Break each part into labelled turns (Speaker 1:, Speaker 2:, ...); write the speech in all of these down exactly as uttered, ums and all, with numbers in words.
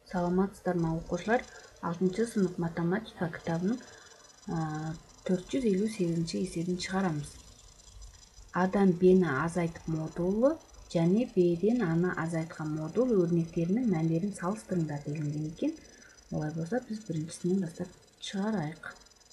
Speaker 1: Саламатсыздар ма окуучулар? алтынчы сынып математика китабынын төрт жүз элүү сегизинчи эсебин чыгарамыз. Адан Б'ни азайтып модулу және Б'ден аны азайткан модул өрнектеринин мәндерин салыштырыңдар делинген экен. Олай болсо биз биринчисинен баштап чыгарайык.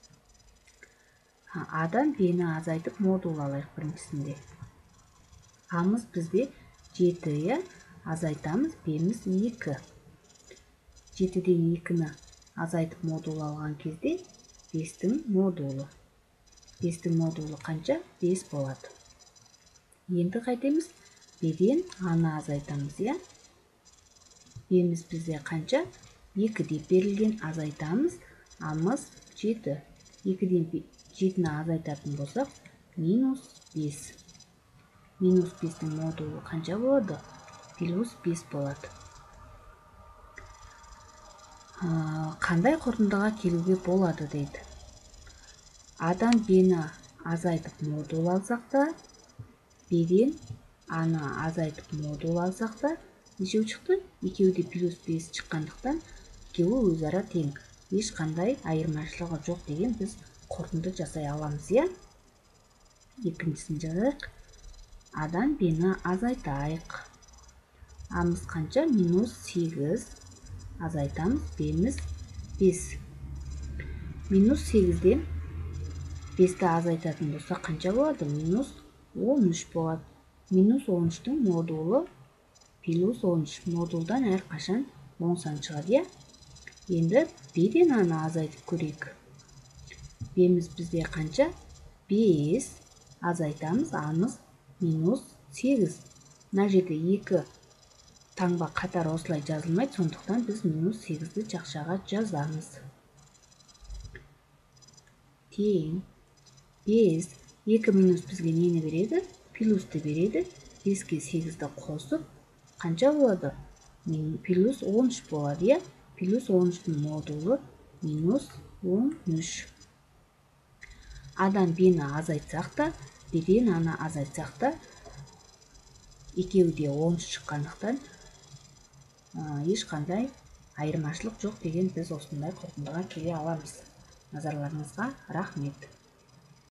Speaker 1: Адан Б'ни азайтып модул алайык биринчисинде. Амыз бизде жети, э? Азайтамыз, Б'miz эки. жетиден экини азайтып модул алган кезде бештин модулу. бештин модулу канча? беш болот. Энди кайтемиз? Б'ден аны азайтамыз, э? Б'miz бизде канча? эки деп берилген, азайтамыз. Амыз жети. экиден жетини азайтатын болсок, минус беш. Минус бештин модулу канча болот? Плюс беш болот. Кандай корутундага келүүгө болот дейт. Адан Б'ни азайтып модул алсак да, Б'ден аны азайтып модул алсак да, нече чыкты? экөөдө плюс беш чыккандыктан экөө өз ара тең. Эч кандай айырмачылыгы жок деген биз корутунду жасай аламыз, э? Экинчисин жазайык. Адан Б'ни азайтайык. Амыз канча? Минус сегиз. Азайтамыз, Б'miz беш. Минус сегизден бешти азайтатын болсок канча болот? Минус он үч болот. Минус он үчтүн модулу плюс он үч. Модулдан ар качан оң сан чыгат, э? Энди Б'ден аны азайтып көрөйүк. Б'miz бизде канча? беш. Азайтамыз, амыз минус сегиз. Мына жерде эки таңба катар осулай жазылмайт, сондуктан биз минус сегизди жакшыга жазамыз. Тең беш. эки минус бизге нени береди? Плюсты береди. бешке сегизди косуп канча болот? Плюс он үч болот, э? Плюс он үчтүн модулу минус он үч. Адан Б'ни азайтсак да, Б'ден аны азайтсак да, экөөдө он үч чыккандыктан эч кандай айырмачылык жок деген биз осундай корутундага келе аламыз. Назарларыңызга рахмет.